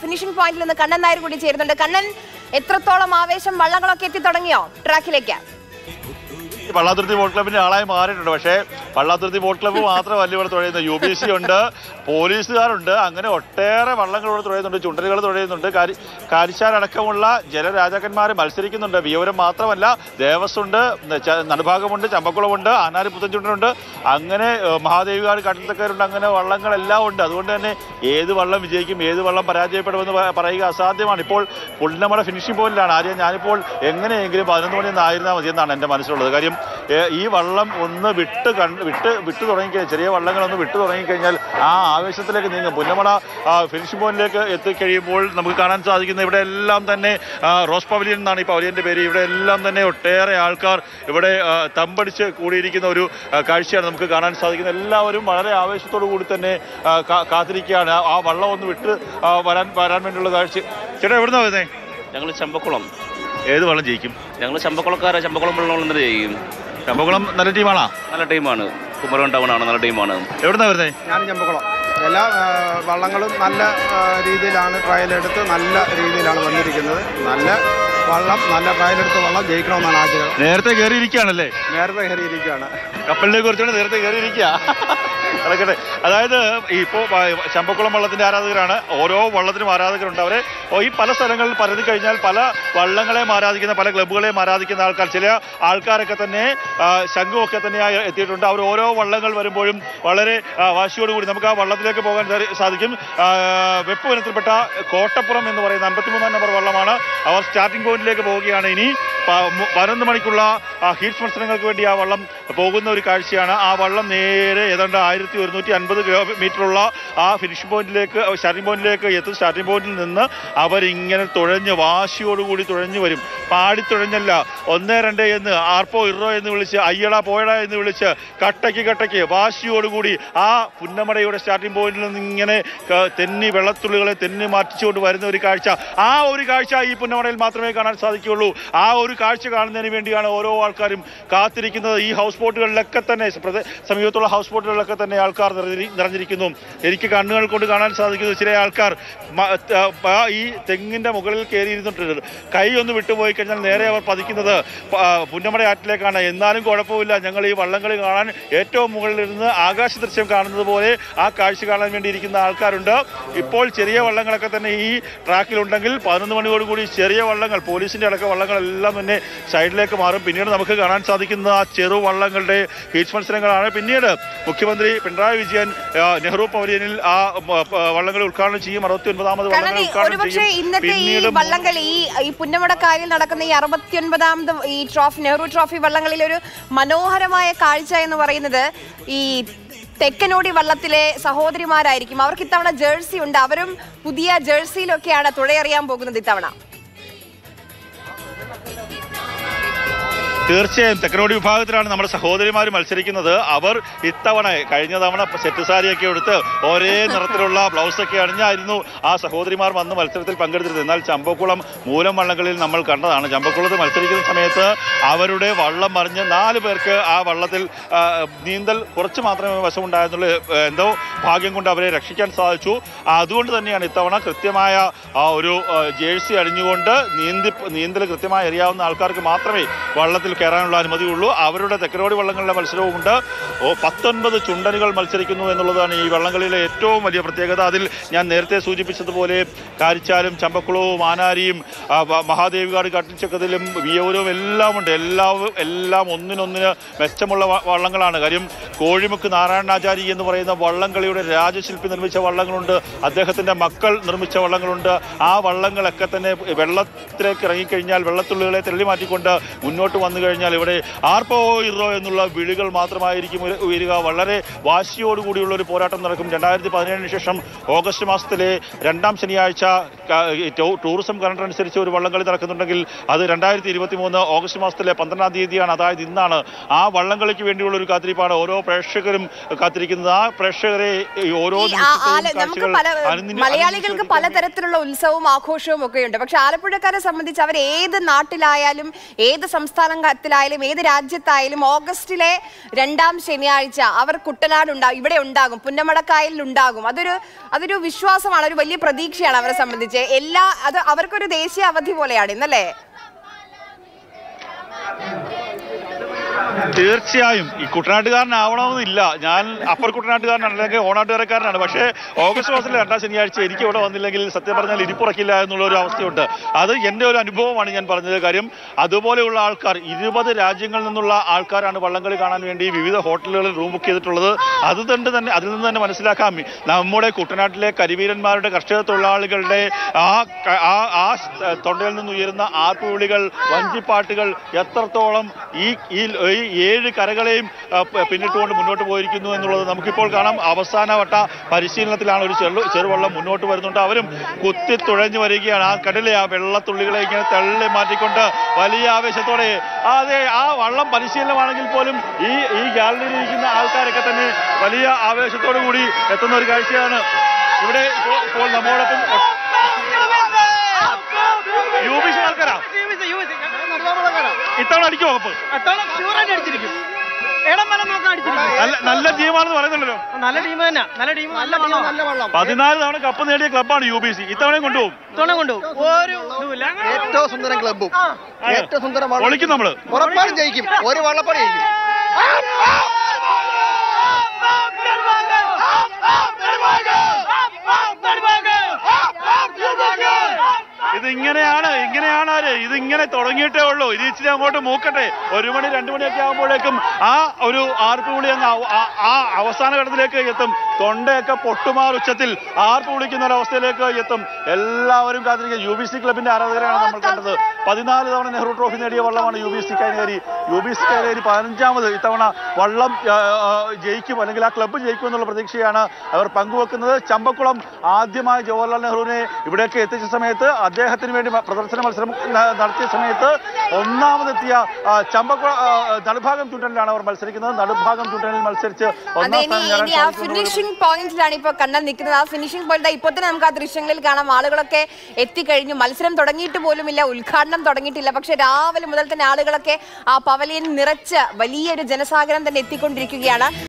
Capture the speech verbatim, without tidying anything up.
Finishing പോയിന്റിൽ നിന്ന് കണ്ണൻ നായർ കൂടി ചേരുന്നുണ്ട്. കണ്ണൻ, എത്രത്തോളം ആവേശം വള്ളങ്ങളൊക്കെ എത്തി തുടങ്ങിയോ ട്രാക്കിലേക്ക്? പള്ളാത്തുരുത്തി ബോട്ട് ക്ലബിന്റെ ആളായി മാറിയിട്ടുണ്ട്. പക്ഷേ പള്ളാത്തുരുത്തി ബോട്ട് ക്ലബ്ബ് മാത്രമല്ല ഇവിടെ തുഴയുന്നത്. യു ബി സി ഉണ്ട്, പോലീസുകാരുണ്ട്, അങ്ങനെ ഒട്ടേറെ വള്ളങ്ങൾ ഇവിടെ തുഴയുന്നുണ്ട്, ചുണ്ടലുകൾ തുഴയുന്നുണ്ട്. കാരി കാരിശാലടക്കമുള്ള ജലരാജാക്കന്മാർ മത്സരിക്കുന്നുണ്ട്. വിയവരം മാത്രമല്ല, ദേവസ്വമുണ്ട്, നടുഭാഗമുണ്ട്, ചമ്പക്കുളമുണ്ട്, ആനാരി പുത്തൻചുണ്ടനുണ്ട്, അങ്ങനെ മഹാദേവികാട് കട്ടത്തക്കാരുണ്ട്. അങ്ങനെ വള്ളങ്ങളെല്ലാം ഉണ്ട്. അതുകൊണ്ട് തന്നെ ഏത് വള്ളം വിജയിക്കും, ഏത് വള്ളം പരാജയപ്പെടുമെന്ന് പറയുക അസാധ്യമാണ്. ഇപ്പോൾ പുള്ളിനമ്മട ഫിനിഷിംഗ് പോയിന്റിലാണ്. ആര്യ ഞാനിപ്പോൾ എങ്ങനെയെങ്കിലും പതിനൊന്ന് മണി ആയിരുന്നാൽ മതി എന്നാണ് എൻ്റെ മനസ്സിലുള്ളത്. കാര്യം ഈ വള്ളം ഒന്ന് വിട്ട് കണ്ട് വിട്ട് വിട്ടു തുടങ്ങിക്കഴിഞ്ഞാൽ, ചെറിയ വള്ളങ്ങളൊന്ന് വിട്ടു തുടങ്ങിക്കഴിഞ്ഞാൽ ആ ആവേശത്തിലേക്ക് നീങ്ങും. പുന്നമട ഫിനിഷിംഗ് പോയിന്റിലേക്ക് എത്തിക്കഴിയുമ്പോൾ നമുക്ക് കാണാൻ സാധിക്കുന്ന ഇവിടെ എല്ലാം തന്നെ റോസ് പവലിയൻ എന്നാണ് ഈ പവലിയൻ്റെ പേര്. ഇവിടെ എല്ലാം തന്നെ ഒട്ടേറെ ആൾക്കാർ ഇവിടെ തമ്പടിച്ച് കൂടിയിരിക്കുന്ന ഒരു കാഴ്ചയാണ് നമുക്ക് കാണാൻ സാധിക്കുന്നത്. എല്ലാവരും വളരെ ആവേശത്തോടു കൂടി തന്നെ കാത്തിരിക്കുകയാണ് ആ വള്ളം ഒന്ന് വിട്ട് വരാൻ വരാൻ വേണ്ടിയുള്ള കാഴ്ച. ചേട്ടാ എവിടുന്നാ വരുന്നേ? ഞങ്ങൾ ചമ്പക്കുളം. ഏത് വള്ളം ജയിക്കും? ഞങ്ങൾ ചമ്പക്കുളക്കാരെ. ചമ്പക്കുളം വെള്ളം തന്നെ ജയിക്കും. ചമ്പക്കുളം നല്ല ടീമാണോ? നല്ല ടീമാണ്. കുമരകം ടൗൺ ആണ്, നല്ല ടീമാണ്. എവിടുന്നാ വരുന്നത്? ഞാനും ചമ്പക്കുളം. എല്ലാ വള്ളങ്ങളും നല്ല രീതിയിലാണ് ട്രയലെടുത്ത് നല്ല രീതിയിലാണ് വന്നിരിക്കുന്നത്. നല്ല വള്ളം, നല്ല ട്രയലെടുത്ത് വള്ളം ജയിക്കണമെന്നാണ് ആഗ്രഹം. നേരത്തെ കയറിയിരിക്കുകയാണല്ലേ? നേരത്തെ കയറിയിരിക്കുകയാണ്. കപ്പലിനെ കുറിച്ചാണ് നേരത്തെ കയറിയിരിക്കുക. നടക്കട്ടെ. അതായത് ഇപ്പോൾ ചമ്പക്കുളം വള്ളത്തിൻ്റെ ആരാധകരാണ്. ഓരോ വള്ളത്തിനും ആരാധകരുണ്ട്. അവരെ ഈ പല സ്ഥലങ്ങളിൽ പരതി കഴിഞ്ഞാൽ പല വള്ളങ്ങളെയും ആരാധിക്കുന്ന, പല ക്ലബ്ബുകളെയും ആരാധിക്കുന്ന ആൾക്കാർ, ചില ആൾക്കാരൊക്കെ തന്നെ ശംഖുമൊക്കെ തന്നെയായി എത്തിയിട്ടുണ്ട്. അവർ ഓരോ വള്ളങ്ങൾ വരുമ്പോഴും വളരെ വാശിയോടുകൂടി നമുക്ക് ആ വള്ളത്തിലേക്ക് പോകാൻ സാധിക്കും. വെപ്പ് വനത്തിൽപ്പെട്ട കോട്ടപ്പുറം എന്ന് പറയുന്ന അമ്പത്തിമൂന്നാം നമ്പർ വള്ളമാണ്. അവർ സ്റ്റാർട്ടിംഗ് പോയിന്റിലേക്ക് പോവുകയാണ്. ഇനി പതിനൊന്ന് മണിക്കുള്ള ഹീറ്റ്സ് മത്സരങ്ങൾക്ക് വേണ്ടി ആ വള്ളം പോകുന്ന ഒരു കാഴ്ചയാണ്. ആ വള്ളം നേരെ ഏതാണ്ട് ആയിരത്തി ഒരുന്നൂറ്റി അൻപത് കിലോമീറ്ററുള്ള ആ ഫിനിഷിംഗ് പോയിന്റിലേക്ക്, സ്റ്റാർട്ടിംഗ് പോയിന്റിലേക്ക് എത്തും. സ്റ്റാർട്ടിംഗ് പോയിന്റിൽ നിന്ന് അവരിങ്ങനെ തുഴഞ്ഞ് വാശിയോടുകൂടി തുഴഞ്ഞു വരും. പാടിത്തുഴഞ്ഞല്ല, ഒന്നേ രണ്ട് എന്ന്, ആർപ്പോ ഇറോ എന്ന് വിളിച്ച്, അയ്യട പോയട എന്ന് വിളിച്ച്, കട്ടയ്ക്ക് കട്ടയ്ക്ക് വാശിയോടുകൂടി ആ പുന്നമടയുടെ സ്റ്റാർട്ടിംഗ് പോയിന്റിൽ നിന്ന് ഇങ്ങനെ തെന്നി വെള്ളത്തുള്ളികളെ തെന്നി മാറ്റിച്ചുകൊണ്ട് വരുന്ന ഒരു കാഴ്ച. ആ ഒരു കാഴ്ച ഈ പുന്നമടയിൽ മാത്രമേ കാണാൻ സാധിക്കുകയുള്ളൂ. ആ ഒരു കാഴ്ച കാണുന്നതിന് വേണ്ടിയാണ് ഓരോ ആൾക്കാരും കാത്തിരിക്കുന്നത്. ഈ ഹൗസ് ബോട്ടുകളിലൊക്കെ തന്നെ, സമീപത്തുള്ള ഹൗസ് ബോട്ടുകളിലൊക്കെ തന്നെ ആൾക്കാർ നിറഞ്ഞിരിക്കുന്നു. എനിക്ക് കണ്ണുകൾ കൊണ്ട് കാണാൻ സാധിക്കുന്നു. ചില ആൾക്കാർ ഈ തെങ്ങിൻ്റെ മുകളിൽ കയറിയിരുന്നിട്ടുണ്ട്. കൈ ഒന്ന് വിട്ടുപോയി കഴിഞ്ഞാൽ നേരെ അവർ പതിക്കുന്നത് പുന്നമട ആറ്റിലേക്കാണ്. എന്നാലും കുഴപ്പമില്ല, ഞങ്ങൾ ഈ വള്ളംകളി കാണാൻ ഏറ്റവും മുകളിലിരുന്ന് ആകാശ ദൃശ്യം കാണുന്നത് പോലെ ആ കാഴ്ച കാണാൻ വേണ്ടിയിരിക്കുന്ന ആൾക്കാരുണ്ട്. ഇപ്പോൾ ചെറിയ വള്ളങ്ങളൊക്കെ തന്നെ ഈ ട്രാക്കിലുണ്ടെങ്കിൽ പതിനൊന്ന് മണിയോടുകൂടി ചെറിയ വള്ളങ്ങൾ, പോലീസിൻ്റെ അടക്കം വള്ളങ്ങളെല്ലാം തന്നെ സൈഡിലേക്ക് മാറും. പിന്നീട് നമുക്ക് കാണാൻ സാധിക്കുന്ന ആ ചെറു വള്ളങ്ങളുടെ ഹീറ്റ്സ് മത്സരങ്ങളാണ്. പിന്നീട് മുഖ്യമന്ത്രി പിണറായി വിജയൻ നെഹ്റു പവലിയനിൽ ആ വള്ളങ്ങൾ ഉദ്ഘാടനം ചെയ്യും. അറുപത്തി ഒൻപതാമത് ഒരുപക്ഷെ ഇന്നത്തെ ഈ വള്ളംകളി, ഈ പുന്നമടക്കാരിൽ നടക്കുന്ന ഈ അറുപത്തി ഒൻപതാമത് ഈ ട്രോഫി, നെഹ്റു ട്രോഫി വള്ളങ്ങളിൽ ഒരു മനോഹരമായ കാഴ്ച എന്ന് പറയുന്നത് ഈ തെക്കനോടി വള്ളത്തിലെ സഹോദരിമാരായിരിക്കും. അവർക്ക് ഇത്തവണ ജേഴ്സി ഉണ്ട്. അവരും പുതിയ ജേഴ്സിയിലൊക്കെയാണ് തുഴയെറിയാൻ പോകുന്നത് ഇത്തവണ. തീർച്ചയായും തെക്കനോടി വിഭാഗത്തിലാണ് നമ്മുടെ സഹോദരിമാർ മത്സരിക്കുന്നത്. അവർ ഇത്തവണ, കഴിഞ്ഞ തവണ സെറ്റ് സാരിയൊക്കെ എടുത്ത് ഒരേ നിറത്തിലുള്ള ബ്ലൗസൊക്കെ അണിഞ്ഞായിരുന്നു ആ സഹോദരിമാർ വന്ന് മത്സരത്തിൽ പങ്കെടുത്തിരുന്നത്. എന്നാൽ ചമ്പക്കുളം മൂലം വള്ളങ്ങളിൽ നമ്മൾ കണ്ടതാണ്. ചമ്പക്കുളത്ത് മത്സരിക്കുന്ന സമയത്ത് അവരുടെ വള്ളം മറിഞ്ഞ് നാല് പേർക്ക് ആ വള്ളത്തിൽ നീന്തൽ കുറച്ച് മാത്രമേ വശമുണ്ടായിരുന്നുള്ളൂ. എന്തോ ഭാഗ്യം കൊണ്ട് അവരെ രക്ഷിക്കാൻ സാധിച്ചു. അതുകൊണ്ട് തന്നെയാണ് ഇത്തവണ കൃത്യമായ ആ ഒരു ജേഴ്സി അണിഞ്ഞുകൊണ്ട് നീന്തി നീന്തൽ കൃത്യമായി അറിയാവുന്ന ആൾക്കാർക്ക് മാത്രമേ വള്ളത്തിൽ കയറാനുള്ള അനുമതിയുള്ളൂ. അവരുടെ തെക്കനോടി വള്ളങ്ങളുടെ മത്സരവുമുണ്ട്. പത്തൊൻപത് ചുണ്ടനുകൾ മത്സരിക്കുന്നു എന്നുള്ളതാണ് ഈ വള്ളംകളിയിലെ ഏറ്റവും വലിയ പ്രത്യേകത. അതിൽ ഞാൻ നേരത്തെ സൂചിപ്പിച്ചതുപോലെ കാരിച്ചാലും ചമ്പക്കുളവും ആനാരിയും മഹാദേവികാട് കട്ടിച്ചക്കതിലും വിയവരവും എല്ലാം ഉണ്ട്. എല്ലാം എല്ലാം ഒന്നിനൊന്നിന് മെച്ചമുള്ള വള്ളങ്ങളാണ്. കാര്യം കോഴിമുക്ക് നാരായണാചാരി എന്ന് പറയുന്ന വള്ളംകളിയുടെ രാജശില്പി നിർമ്മിച്ച വള്ളങ്ങളുണ്ട്. അദ്ദേഹത്തിൻ്റെ മക്കൾ നിർമ്മിച്ച വള്ളങ്ങളുണ്ട്. ആ വള്ളങ്ങളൊക്കെ തന്നെ വെള്ളത്തിലേക്ക് ഇറങ്ങിക്കഴിഞ്ഞാൽ വെള്ളത്തുള്ളികളെ തള്ളി മാറ്റിക്കൊണ്ട് മുന്നോട്ട് വന്നു കഴിഞ്ഞാൽ ഇവിടെ ആർപ്പോ ഇറോ എന്നുള്ള വിളികൾ മാത്രമായിരിക്കും ഉയരുക. വളരെ വാശിയോടുകൂടിയുള്ള ഒരു പോരാട്ടം നടക്കും. രണ്ടായിരത്തി പതിനേഴിന് ശേഷം ഓഗസ്റ്റ് മാസത്തിലെ രണ്ടാം ശനിയാഴ്ച ടൂറിസം കലണ്ടർ അനുസരിച്ച് ഒരു വള്ളംകളി നടക്കുന്നുണ്ടെങ്കിൽ അത് രണ്ടായിരത്തി ഇരുപത്തി മൂന്ന് ഓഗസ്റ്റ് മാസത്തിലെ പന്ത്രണ്ടാം തീയതിയാണ്. അതായത് ഇന്നാണ്. ആ വള്ളംകളിക്ക് വേണ്ടിയുള്ള ഒരു കാത്തിരിപ്പാണ് ഓരോ പ്രേക്ഷകരും കാത്തിരിക്കുന്നത്. ആ പ്രേക്ഷകരെ ഓരോ മലയാളികൾക്ക് പലതരത്തിലുള്ള ഉത്സവവും ആഘോഷവും ഒക്കെ ഉണ്ട്. പക്ഷെ ആലപ്പുഴക്കാരെ സംബന്ധിച്ച് അവർ ഏത് നാട്ടിലായാലും ഏത് സംസ്ഥാനം കത്തിലായാലും ഏത് രാജ്യത്തായാലും ഓഗസ്റ്റിലെ രണ്ടാം ശനിയാഴ്ച അവർ കുട്ടനാട് ഉണ്ടാകും, ഇവിടെ ഉണ്ടാകും, പുന്നമടക്കായലിൽ ഉണ്ടാകും. അതൊരു അതൊരു വിശ്വാസമാണ്, ഒരു വലിയ പ്രതീക്ഷയാണ് അവരെ സംബന്ധിച്ച്. എല്ലാ അത് അവർക്കൊരു ദേശീയ അവധി പോലെയാണ് ഇന്നല്ലേ? തീർച്ചയായും ഈ കുട്ടനാട്ടുകാരനാവണമെന്നില്ല. ഞാൻ അപ്പർ കുട്ടനാട്ടുകാരനാണ്, അല്ലെങ്കിൽ ഓണാട്ടുകാരക്കാരനാണ്. പക്ഷേ ഓഗസ്റ്റ് മാസത്തിലെ രണ്ടാം ശനിയാഴ്ച എനിക്ക് ഇവിടെ വന്നില്ലെങ്കിൽ സത്യം പറഞ്ഞാൽ ഇരിപ്പുറക്കില്ല എന്നുള്ള ഒരു അവസ്ഥയുണ്ട്. അത് എൻ്റെ ഒരു അനുഭവമാണ് ഞാൻ പറഞ്ഞത്. കാര്യം അതുപോലെയുള്ള ആൾക്കാർ ഇരുപത് രാജ്യങ്ങളിൽ നിന്നുള്ള ആൾക്കാരാണ് വള്ളംകളി കാണാൻ വേണ്ടി വിവിധ ഹോട്ടലുകളിൽ റൂം ബുക്ക് ചെയ്തിട്ടുള്ളത്. അത് തന്നെ തന്നെ അതിൽ നിന്ന് തന്നെ മനസ്സിലാക്കാം നമ്മുടെ കുട്ടനാട്ടിലെ കരിവീരന്മാരുടെ കർഷക തൊഴിലാളികളുടെ ആ ആ തൊണ്ടയിൽ നിന്ന് ഉയരുന്ന ആർപ്പുവിളികൾ, വഞ്ചിപ്പാട്ടുകൾ എത്രത്തോളം ഈ ഈ ഏഴ് കരകളെയും പിന്നിട്ടുകൊണ്ട് മുന്നോട്ട് പോയിരിക്കുന്നു എന്നുള്ളത് നമുക്കിപ്പോൾ കാണാം. അവസാനവട്ട പരിശീലനത്തിലാണ് ഒരു ചെറു ചെറുവള്ളം മുന്നോട്ട് വരുന്നുണ്ട്. അവരും കുത്തി തുഴഞ്ഞു വരികയാണ്. ആ കടലിലെ ആ വെള്ളത്തുള്ളികളെ ഇങ്ങനെ തള്ളി മാറ്റിക്കൊണ്ട് വലിയ ആവേശത്തോടെ അതെ ആ വള്ളം പരിശീലനമാണെങ്കിൽ പോലും ഈ ഈ ഗാലറിയിൽ ഇരിക്കുന്ന ആൾക്കാരൊക്കെ തന്നെ വലിയ ആവേശത്തോടു കൂടി എത്തുന്ന ഒരു കാഴ്ചയാണ് ഇവിടെ ഇപ്പോൾ നമ്മോടൊപ്പം. യു ബി സി ആൾക്കാരാ ഇത്തവണ അടിക്കും വകുപ്പ് നല്ല ടീമാണെന്ന് പറയുന്നുണ്ടല്ലോ. നല്ല ടീം തന്നെ, നല്ല ടീം, നല്ല വള്ളം. പതിനാല് തവണ കപ്പ് നേടിയ ക്ലബ്ബാണ് യു ബി സി. ഇത്തവണയും കൊണ്ടുപോകും. ഇത്തവണ കൊണ്ടുപോകും. ഒരു ഏറ്റവും സുന്ദരം ക്ലബ്ബും ഏറ്റവും സുന്ദരം ഒളിക്കും. നമ്മള് ഉറപ്പായും ജയിക്കും. ഒരു വള്ളപ്പടി ജയിക്കും. ഇതിങ്ങനെയാണ് ഇങ്ങനെയാണ് ആര് ഇതിങ്ങനെ തുടങ്ങിയിട്ടേ ഉള്ളൂ. ഇത് ഇച്ചിരി അങ്ങോട്ട് മൂക്കട്ടെ. ഒരു മണി രണ്ടു മണിയൊക്കെ ആകുമ്പോഴേക്കും ആ ഒരു ആർപ്പ് വിളി അങ്ങ് ആ അവസാന ഘട്ടത്തിലേക്ക് എത്തും. തൊണ്ടയൊക്കെ പൊട്ടുമാർ ഉച്ചത്തിൽ ആർപ്പ് വിളിക്കുന്ന ഒരു അവസ്ഥയിലേക്ക് എത്തും. എല്ലാവരും കാത്തിരിക്കുക. യു ബി സി ക്ലബിന്റെ ആരാധകരാണ് നമ്മൾ കണ്ടത്. പതിനാല് തവണ നെഹ്റു ട്രോഫി നേടിയ വള്ളമാണ് U B C Kaineri. U B C Kaineri പതിനഞ്ചാമത് ഇത്തവണ വള്ളം ജയിക്കും, അല്ലെങ്കിൽ ആ ക്ലബ്ബ് ജയിക്കും എന്നുള്ള പ്രതീക്ഷയാണ് അവർ പങ്കുവെക്കുന്നത്. ചമ്പക്കുളം ആദ്യമായി ജവഹർലാൽ നെഹ്റുവിനെ ഇവിടേക്ക് എത്തിച്ച സമയത്ത്, അദ്ദേഹത്തിന് വേണ്ടി പ്രദർശന മത്സരം നടത്തിയ സമയത്ത് ഒന്നാമതെത്തിയ ചമ്പക്കുളം നടുഭാഗം ചുണ്ടനിലാണ് അവർ മത്സരിക്കുന്നത്. നടുഭാഗം ചുണ്ടനിൽ മത്സരിച്ച് ഫിനിഷിംഗ് പോയിന്റിലാണ് ഇപ്പൊ കണ്ണൻ നിൽക്കുന്നത്. ആ ഫിനിഷിംഗ് പോയിന്റ് ഇപ്പോൾ തന്നെ നമുക്ക് ആ ദൃശ്യങ്ങളിൽ കാണാം. ആളുകളൊക്കെ എത്തിക്കഴിഞ്ഞു. മത്സരം തുടങ്ങിയിട്ട് പോലുമില്ല, ഉദ്ഘാടനം തുടങ്ങിയിട്ടില്ല. പക്ഷെ രാവിലെ മുതൽ തന്നെ ആളുകളൊക്കെ ആ പവലിയൻ നിറച്ച് വലിയൊരു ജനസാഗരം തന്നെ എത്തിക്കൊണ്ടിരിക്കുകയാണ്.